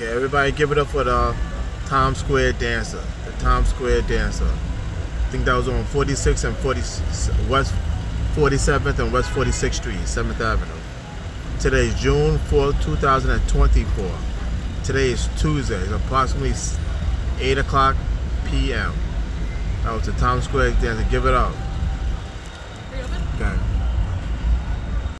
everybody give it up for the Times Square Dancer. The Times Square Dancer. I think that was on 46 and West 47th and West 46th Street, 7th Avenue. Today is June 4th, 2024. Today is Tuesday. It's approximately 8 o'clock p.m. That was the Times Square Dancer. Give it up.